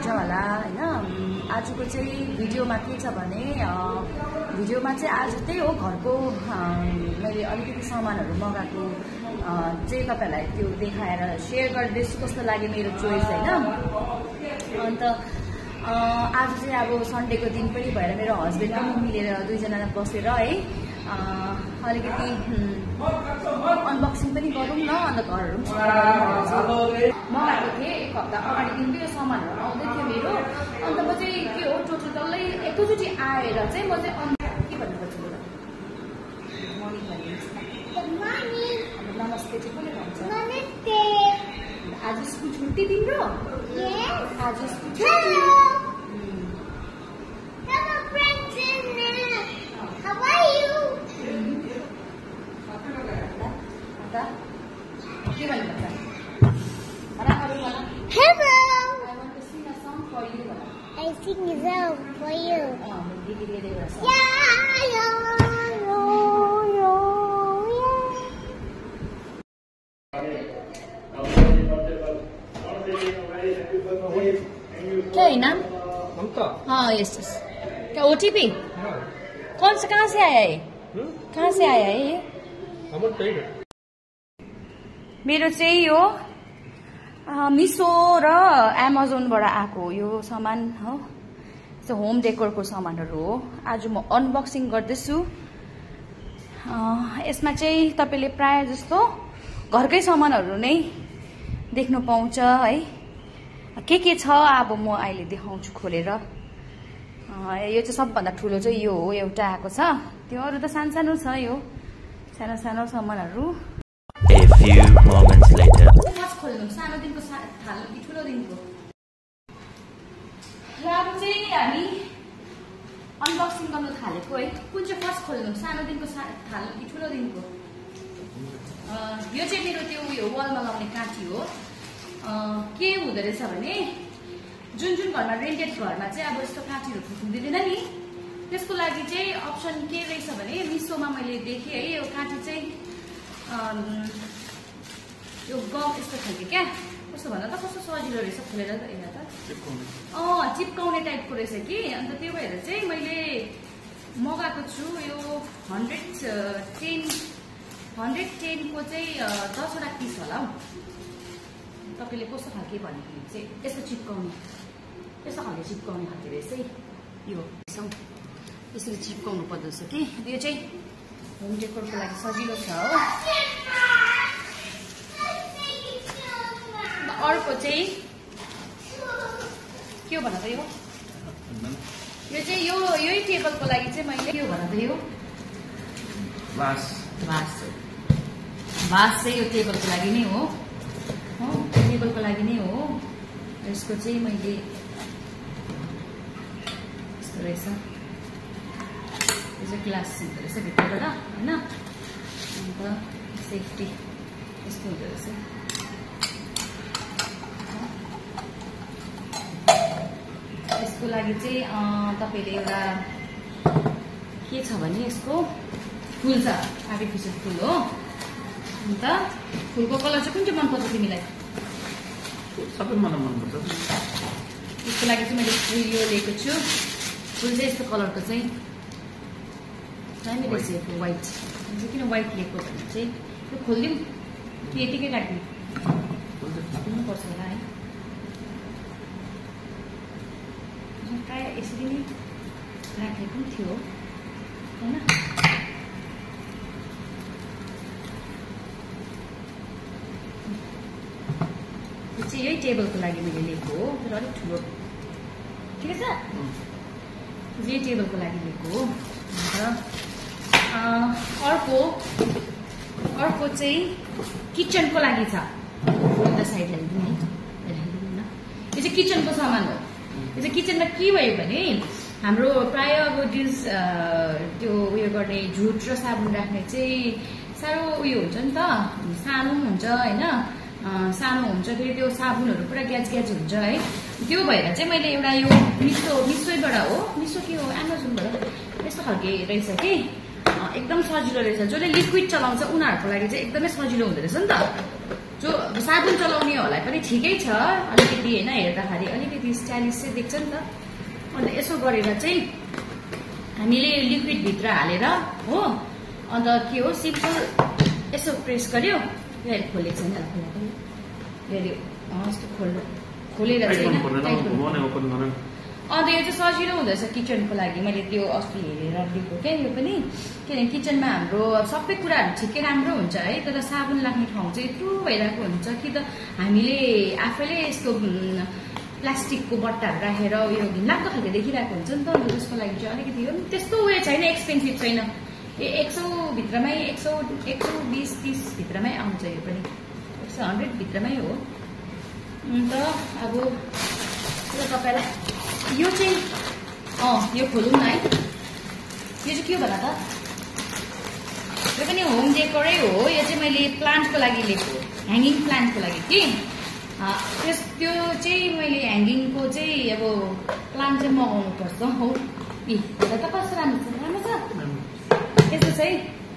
होला हैन। आजको चाहिँ भिडियोमा के छ भने भिडियोमा चाहिँ आज त्यही हो घरको मैले अलिकति सामानहरू मगाएको चाहिँ तपाईहरुलाई त्यो देखाएर शेयर गर्दैछु कस्तो लाग्यो मेरो चोइस हैन। अन्त आज चाहिँ अब सन्डेको दिन पनि भएर मेरो हस्बेन्ड र म मिलेर दुईजना बसेर है अलिकति अनबक्सिङ पनि गरौँ न। अन्त घरहरू मगाएको थिएँ एक हप्ता अगाडिदेखि यो सामानहरू आउँदै थियो मेरो। अन्त म चाहिँ के हो टोटल डल्लै एकैचोटि आएर चाहिँ म चाहिँ के भन्नुपर्छ मर्निङ भनिन्छ नमस्ते चाहिँ कसले भन्छ आज स्कुल छुट्टी तिम्रो आज स्कुल छुट्टी Hello. I want to sing a song for you. I sing a song for you. क्या है नाम? हाँ यस यस। क्या OTP? कौन सा कहाँ से आया है? कहाँ से आया है ये? मेरो चाहिँ यो मिसो र एमाजोनबाट आएको यो सामान हो। होम डेकोरको सामानहरू हो। आज म अनबक्सिङ गर्दैछु। यसमा चाहिँ तपाईले प्राय जस्तो घरकै सामानहरू नै देख्न पाउँछ है। के छ अब म अहिले देखाउँछु खोलेर। यो चाहिँ सबभन्दा ठुलो चाहिँ यो हो एउटा आएको छ। त्यो अरु त सानो छ यो सानो सानो सामानहरू। A few moments later. खोल्नु सानो दिनको थाल्नु कि ठुलो दिनको? ल अब चाहिँ हामी अनबक्सिङ गर्न थालेको है। कुन चाहिँ फर्स्ट खोल्नु सानो दिनको थाल्नु कि ठुलो दिनको? यो चाहिँ मेरो त्यो उयो वलमा लाउने काँटी हो। के हुँदो रहेछ भने जुन घरमा रेन्टेड घरमा चाहिँ अब यस्तो काँटीहरू फुट्नु दिँदैन नि त्यसको लागि चाहिँ अप्सन के रहेछ भने मिसोमा मैले देखेँ है। यो काँटी चाहिँ यो गम यस्तो खालको क्या कस्तो भन्दा त कस्तो सजिलो रहेछ खोलेर त हेर्दा त चिप्काउने टाइपको रहेछ कि। अन्त त्यो भएर चाहिँ मैले मगाएको छु यो 110 को चाहिँ 10वटा पिस होला हौ। तपाईँले कस्तो खालके भनेको चाहिँ यस्तो चिप्काउने यस्तो खालको चिप्काउने खालको रहेछ है। यो यसरी चिप्काउनु पर्दछ कि यो चाहिँ होम डेकोरको लागि सजिलो छ हो। अर्को चाहिँ के हो भन त यो चाहिँ यही टेबलको लागि चाहिँ मैले के हो भन त यो भास चाहिँ यो टेबलको लागि नै हो टेबलको लागि नै हो। यसको चाहिँ मैले यस्तो रहेछ यो चाहिँ ग्लास हुँदो रहेछ भित्रबाट होइन। अन्त सेफ्टी यस्तो हुँदो रहेछ। यसको लागि चाहिँ तपाईले एउटा के छ भने यसको फुल छ आर्टिफिसियल फुल हो। अन्त फुलको कलर चाहिँ कुन चाहिँ मनपर्छ तिमीलाई? सबै मलाई मनपर्छ। यसको लागि चाहिँ मैले फुल यो लिएको छु। फुल चाहिँ यस्तो कलरको चाहिँ दामी रहेछ यो व्हाइट। किन व्हाइट लिएको भने चाहिँ यो खोलिदिउँ कि यतिकै राख्ने खोल्नुपर्छ होला है। प्राय यसरी नै राखेको पनि थियो होइन। यो चाहिँ यही टेबलको लागि मैले लिएको हो तर अलिक ठुलो ठिकै छ। यही टेबलको लागि लिएको हो। अन्त अर्को चाहिँ किचनको लागि छ। उता साइड ल्याइदिउँ है न। यो चाहिँ किचनको सामान हो। यो चाहिँ किचनमा के भयो भने हाम्रो प्राय अब त्यो उयो गर्ने झुट र साबुन राख्ने चाहिँ साह्रो उयो हुन्छ नि त। सानो पनि हुन्छ होइन सानो हुन्छ फेरि त्यो साबुनहरू पुरा ग्याज हुन्छ है। त्यो भएर चाहिँ मैले एउटा यो मिसोबाट हो मिसो के हो एमाजोनबाट यस्तो खालके रहेछ कि एकदम सजिलो रहेछ। जसले लिक्विड चलाउँछ उनीहरूको लागि चाहिँ एकदमै सजिलो हुँदो रहेछ नि त। जो साबुन चलाउनेहरूलाई पनि ठिकै छ अलिकति होइन हेर्दाखेरि अलिकति स्टाइलिस चाहिँ देख्छ नि त। अन्त यसो गरेर चाहिँ हामीले लिक्विड भित्र हालेर हो अन्त के हो सिम्पल यसो प्रेस गर्यो यो खोलेको छैन हेऱ्यो यस्तो खोलेर चाहिँ अन्त यो चाहिँ सजिलो हुँदैछ किचनको लागि। मैले त्यो अस्ति हेरेर दिएको क्या यो पनि किनभने किचनमा हाम्रो सबै कुराहरू ठिकै राम्रो हुन्छ है तर साबुन लाग्ने ठाउँ चाहिँ यत्रो भइरहेको हुन्छ कि त हामीले आफैले यस्तो प्लास्टिकको बट्टाहरू राखेर उयो घिनलाग्दो खालको देखिरहेको हुन्छ नि त। त्यसको लागि चाहिँ अलिकति यो त्यस्तो उयो छैन एक्सपेन्सिभ छैन 100 भित्रमै 120-30 भित्रमै आउँछ यो पनि 100 भित्रमै हो। अन्त अब तपाईँलाई यो चाहिँ यो खोलौँ न है। यो चाहिँ के हो भन त यो पनि होम डेकोरै हो। यो चाहिँ मैले प्लान्टको लागि लिएको ह्याङ्गिङ प्लान्टको लागि कि त्यो चाहिँ मैले ह्याङ्गिङको चाहिँ अब प्लान्ट चाहिँ मगाउनु पर्छ हो। हेर्दा त कस्तो राम्रो छ यस्तो चाहिँ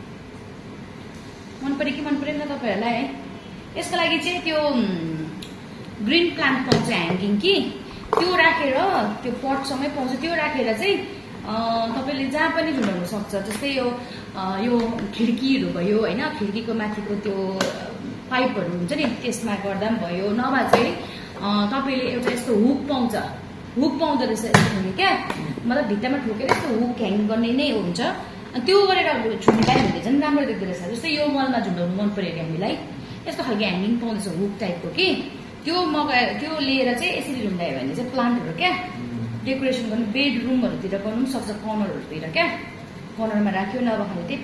मन पऱ्यो कि मन परेन तपाईँहरूलाई है। यसको लागि चाहिँ त्यो ग्रिन प्लान्ट पाउँछ ह्याङ्गिङ कि त्यो राखेर त्यो पटसँगै पाउँछ त्यो राखेर चाहिँ तपाईँले जहाँ पनि झुन्डाउनु सक्छ। जस्तै यो खिड्कीहरू भयो होइन खिड्कीको माथिको त्यो पाइपहरू हुन्छ नि त्यसमा गर्दा पनि भयो नभए चाहिँ तपाईँले एउटा यस्तो हुक पाउँदो रहेछ यस्तो क्या मतलब भित्तामा ठोकेर यस्तो हुक ह्याङ गर्ने नै हुन्छ। त्यो गरेर झुन्डाइ हुँदै झन् राम्रो देख्दो रहेछ। जस्तै यो मलमा झुन्डाउनु मन पऱ्यो अरे हामीलाई यस्तो खालको ह्याङ्गिङ पाउँदैछ हुक टाइपको कि त्यो लिएर चाहिँ यसरी झुन्डायो भने चाहिँ प्लान्टहरू क्या डेकोरेसन गर्नु बेडरुमहरूतिर गर्नु पनि सक्छ कर्नरहरूतिर क्या कर्नरमा राख्यो नभए त्यही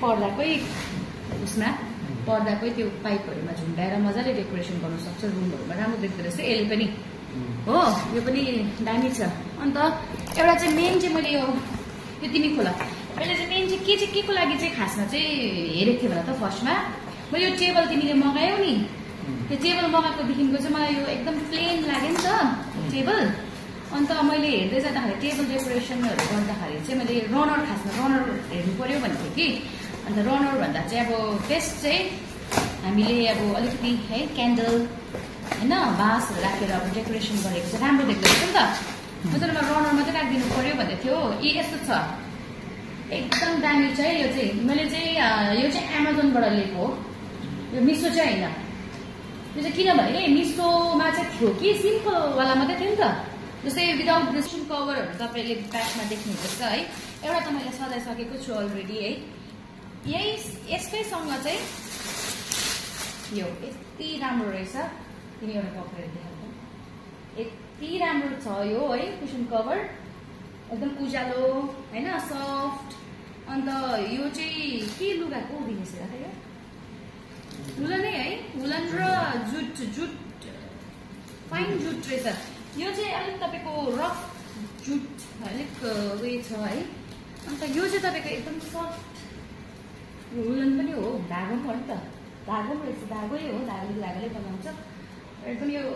पर्दाकै त्यो पाइपहरूमा झुन्डाएर मजाले डेकोरेसन गर्नु सक्छ रुमहरूमा राम्रो देख्दो रहेछ यसले पनि हो। यो पनि दामी छ। अन्त एउटा चाहिँ मेन चाहिँ मैले यो तिमी खोला मैले चाहिँ मेन चाहिँ के को लागि चाहिँ खासमा चाहिँ हेरेको थिएँ भने त फर्स्टमा मैले यो टेबल तिमीले मगायौ नि त्यो टेबल मगाएकोदेखिको चाहिँ मलाई यो एकदम प्लेन लाग्यो नि त टेबल। अन्त मैले हेर्दै जाँदाखेरि टेबल डेकोरेसनहरू गर्दाखेरि चाहिँ मैले खासमा रनर हेर्नु पर्यो भनेको थिएँ कि। अन्त रनर भन्दा चाहिँ अब बेस्ट चाहिँ हामीले अब अलिकति है क्यान्डल होइन बाँसहरू राखेर अब डेकोरेसन गरेको चाहिँ राम्रो देख्दो रहेछ नि त। मतलब रनर मात्रै राखिदिनु पर्यो भन्दै थियो यस्तो छ एकदम दामी छ है। यो चाहिँ मैले चाहिँ यो चाहिँ एमाजोनबाट लिएको हो यो मिसो चाहिँ होइन। यो चाहिँ किनभने मिसोमा चाहिँ थियो कि सिम्पलवाला मात्रै थियो नि त जस्तै विदाउट डिस्क्रिप्सन कभरहरू तपाईँले ब्याकमा देख्नुहुँदैछ है। एउटा त मैले सजाइसकेको छु अलरेडी है। यसकैसँग चाहिँ यो यति राम्रो रहेछ तिमी एउटा पक्रेर देखाएको यति राम्रो छ यो है कुसन कभर एकदम उज्यालो होइन सफ्ट। अन्त यो चाहिँ के लुगाको दिनेछ यो हुलनै है हुलन र जुट फाइन जुट रहेछ। यो चाहिँ अलिक तपाईँको रफ जुट अलिक उयो छ है। अन्त यो चाहिँ तपाईँको एकदम सफ्ट हुलन पनि हो धागो पनि हो नि त धागो पनि रहेछ धागै हो धागोले बनाउँछ एकदम यो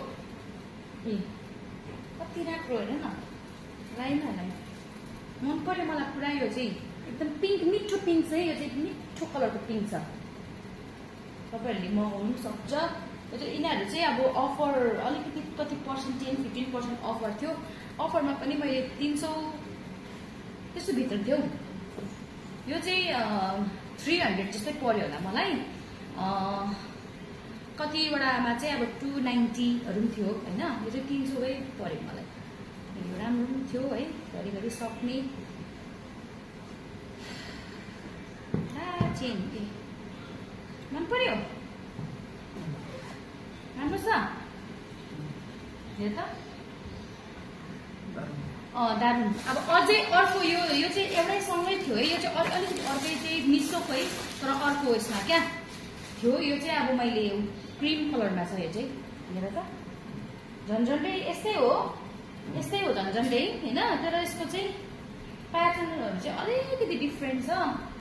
कति राम्रो होइन न लाइनहरूलाई मन पर्यो मलाई पुरा। यो चाहिँ एकदम पिङ्क मिठो पिङ्क छ यो चाहिँ मिठो कलरको पिङ्क छ तपाईँहरूले मगाउनु सक्छ। यो चाहिँ यिनीहरू चाहिँ अब अफर अलिकति कति पर्सेन्ट 10-15% अफर थियो। अफरमा पनि मैले 300 त्यस्तो भित्र थियो। यो चाहिँ 300 जस्तै पर्यो होला मलाई। कतिवटामा चाहिँ अब 290हरू पनि थियो होइन। यो चाहिँ 300कै पर्यो मलाई। यो राम्रो पनि थियो है घरिघरि सक्ने चेन मन पर्यो राम्रो छ हेर त दारुण। अब अझै अर्को यो चाहिँ एउटै सँगै थियो है। यो चाहिँ अलिकति अर्कै चाहिँ मिसोकै तर अर्को यसमा क्या थियो। यो चाहिँ अब मैले क्रिम कलरमा छ यो चाहिँ हेर त झन्झन्डै यस्तै हो झन्झन्डै होइन तर यसको चाहिँ प्याटर्नहरू चाहिँ अलिकति डिफ्रेन्ट छ।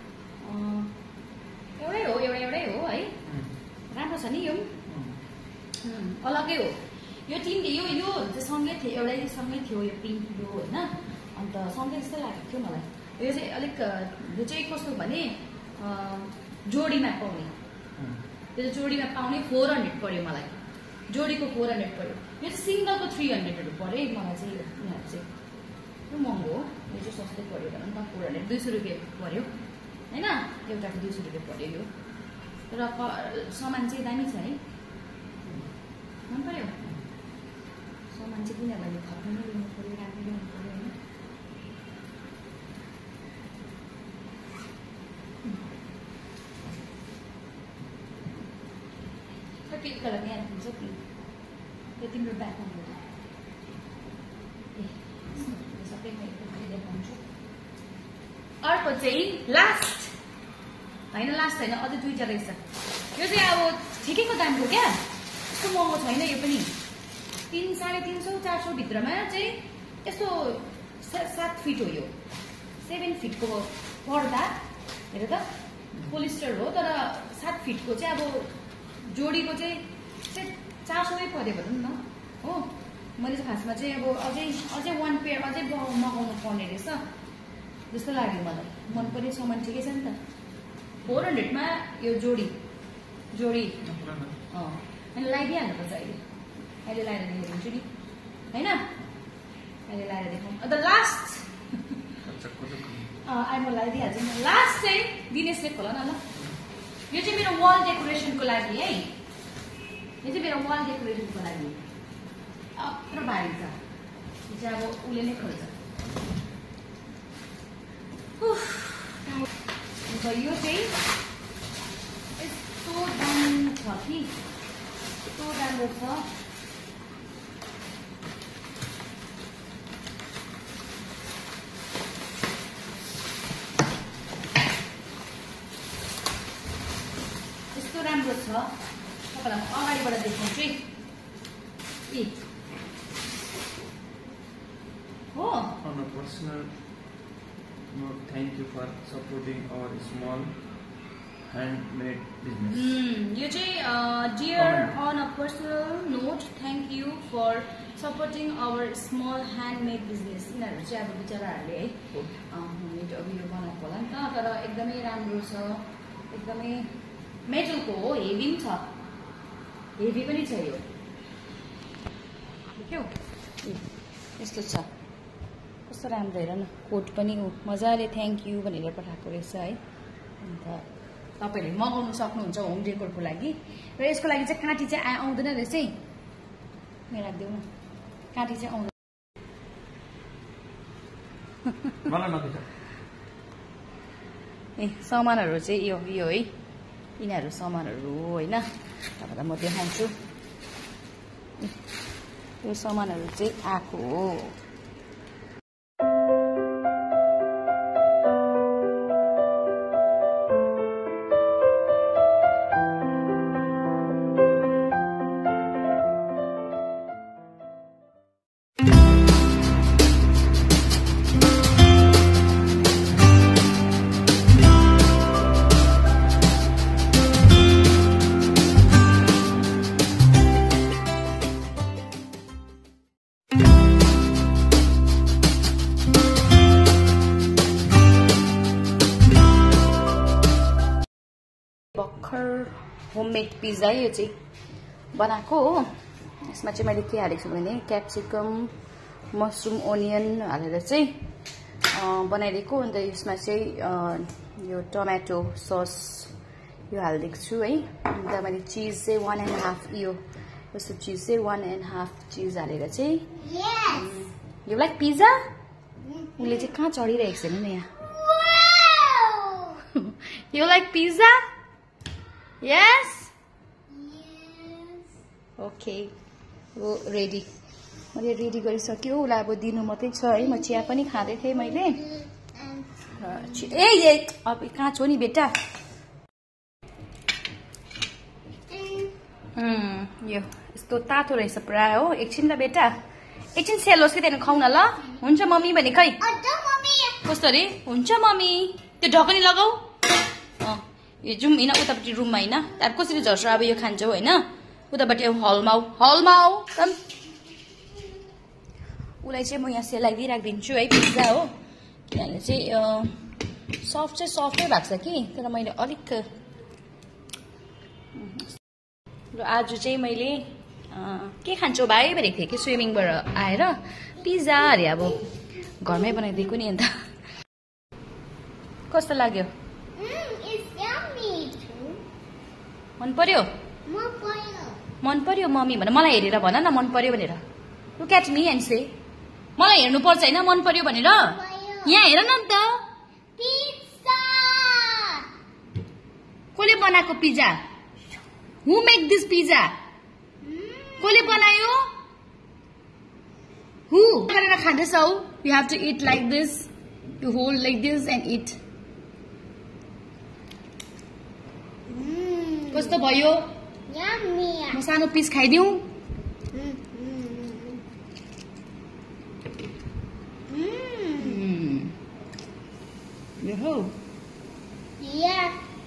एउटै हो है राम्रो छ नि यो अलग्गै हो। यो तिनले यो चाहिँ सँगै थियो एउटै सँगै थियो यो पिङ्क यो होइन। अन्त सँगै जस्तै लागेको थियो मलाई। यो चाहिँ अलिक यो चाहिँ कस्तो भने जोडीमा पाउने त्यो जोडीमा पाउने 400 पर्यो मलाई, जोडीको 400 पर्यो। यो चाहिँ सिङ्गलको 300 पर्यो है मलाई चाहिँ। यिनीहरू चाहिँ यो महँगो हो, यो चाहिँ सस्तै पर्यो भनौँ न, 400 200 रुपियाँ पर्यो होइन, एउटाको 200 रुपियाँ पर्यो यो। र सामान चाहिँ दामी छ है, मन पर्यो। सामान चाहिँ किनभने थप्नु नै लिनु पर्यो, राख्नु लिनु पर्यो होइन। पिङ्क कलर यहाँ राख्नुहुन्छ पिङ्क, यो तिम्रो ब्यागमा हुन्छ। ए सबै म एकपल्ट देखाउँछु। अर्को चाहिँ लास्ट होइन, लास्ट होइन, अझै 2टा रहेछ। यो चाहिँ अब ठिकैको दामको क्या, यस्तो महँगो छैन यो पनि। 300, 350, 400 भित्रमा चाहिँ यस्तो 7 फिट हो यो, 7 फिटको पर्दा। हेर त पोलिस्टर हो, तर 7 फिटको चाहिँ अब जोडीको चाहिँ 400 पर्यो भनौँ न हो। मैले चाहिँ खासमा चाहिँ अब अझै 1 पेयर अझै मगाउनु पर्ने रहेछ जस्तो लाग्यो मलाई। मन पर्ने सामान ठिकै छ नि त। 400 मा यो जोडी अनि लगाइदिइहाल्नुपर्छ। अहिले लगाएर देखाइदिन्छु नि होइन, अहिले लगाएर देखाउँ। अन्त लास्ट अहिले म लगाइदिइहाल्छु नि। लास्ट चाहिँ दिनेशले खोला न ल। यो चाहिँ मेरो वाल डेकोरेसनको लागि है, यो चाहिँ मेरो वाल डेकोरेसनको लागि। यत्रो भारी छ, यो चाहिँ अब उसले नै खोल्छ। अन्त यो चाहिँ यस्तो दामी छ कि, यस्तो राम्रो छ। यस्तो राम्रो छ, तपाईँलाई म अगाडिबाट देखाउँछु है। ए हो, On a personal note, thank you for supporting our small handmade business. यो चाहिँ dear on a personal note, thank you for supporting our small handmade business. यिनीहरू चाहिँ अब बिचराहरूले है होममेड अब यो बनाएको होला नि त, तर एकदमै राम्रो छ, एकदमै मेटलको हो, हेभी पनि छ, हेभी पनि छ यो। देख्यौ यस्तो छ, कस्तो राम्रो हेर न। कोट पनि हो, मजाले थ्याङ्क यू भनेर पठाएको रहेछ है। अन्त तपाईँहरूले मगाउनु सक्नुहुन्छ होम डेकोरको लागि। र यसको लागि चाहिँ काँटी चाहिँ आउँदैन रहेछ है, मेरो राखिदेऊ न, काँटी चाहिँ आउँदैन। ए सामानहरू चाहिँ यो है, यिनीहरू सामानहरू हो होइन, तपाईँलाई म देखाउँछु। यो सामानहरू चाहिँ आएको हो। होममेड पिज्जा यो चाहिँ बनाएको हो। यसमा चाहिँ मैले के हालेको छु भने क्याप्सिकम, मसरुम, ओनियन हालेर चाहिँ बनाइदिएको। अन्त यसमा चाहिँ यो टमाटो सस यो हालिदिएको छु है। अन्त मैले चिज चाहिँ 1.5 यो यस्तो चिज चाहिँ 1.5 चिज हालेर चाहिँ। यो लाइक पिज्जा उसले चाहिँ कहाँ चढिरहेको छ नि यहाँ। You like pizza? Yes? Okay. हो रेडी, मैले रेडी गरिसक्यो। उसलाई अब दिनु मात्रै छ है। म चिया पनि खाँदै थिएँ मैले। ए अब कहाँ छौ नि बेटा? यो यस्तो तातो रहेछ पुरा हो। एकछिन ल बेटा, एकछिन सेलोस् कि त्यहाँदेखि खाउँ न ल। हुन्छ मम्मी भने खै कस्तो अरे? हुन्छ मम्मी। त्यो ढकनी लगाऊ। यो जाउँ होइन उतापट्टि रुममा होइन। अब कसरी झर्छ अब यो खान्छौ होइन? उतापट्टि हलमा आऊ कम। उसलाई चाहिँ म यहाँ सेलाइदिइ राखिदिन्छु है पिज्जा हो। किनभने चाहिँ सफ्ट चाहिँ सफ्टै भएको छ कि, तर मैले अलिक र आज चाहिँ मैले के खान्छौ भाइ भनेको थिएँ कि स्विमिङबाट आएर पिज्जा अरे अब घरमै बनाइदिएको नि अन्त कस्तो लाग्यो It's yummy too. मन पर्यो मन पर्यो मम्मी भन मलाई हेरेर भन न मन पर्यो भनेर look at me and say मलाई हेर्नु पर्छ हैन मन पर्यो भनेर यहाँ हेर न त Pizza. कसले बनाएको pizza who make this pizza कसले बनायो हु गरेर खाँदैछौ you have to eat like this you hold like this and eat कस्तो भयो Yummy. म सानो पिस खाइदिउँ हो Yeah.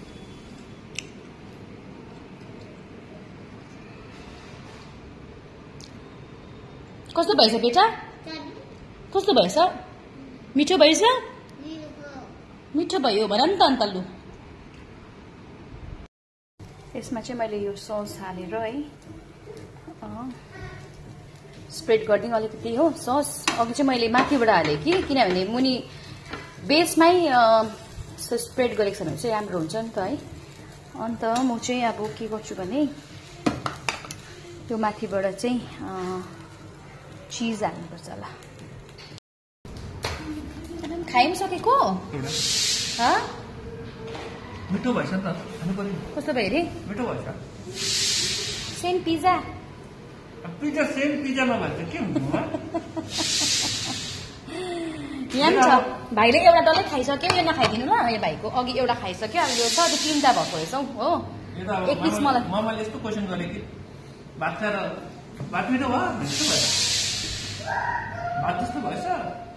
कस्तो भएछ बेटा कस्तो भएछ मिठो भएछ मिठो भयो भन नि त अन्त लु यसमा चाहिँ मैले यो सस हालेर है स्प्रेड गरिदिउँ अलिकति हो सस अघि चाहिँ मैले माथिबाट हालेँ कि किनभने मुनि बेसमै स्प्रेड गरेको छ भने चाहिँ राम्रो हुन्छ नि त है अन्त म चाहिँ अब के गर्छु भने त्यो माथिबाट चाहिँ चिज हाल्नुपर्छ होला खाइ पनि सकेको मिठो भएछ नि त खानु पर्यो कस्तो भयो अरे मिठो भएछ same pizza pizza same pizza नभएर के हुनु यहाँ पनि छ भाइले एउटा डल्लै खाइसक्यो यो नखाइदिनु ल यो भाइको अघि एउटा खाइसक्यो अब यो छ त्यो 3टा भएको रहेछ हो एक पिस मलाई मैले यस्तो क्वेसन गरेँ कि भात खाएर भात मिठो भयो भात जस्तो भएछ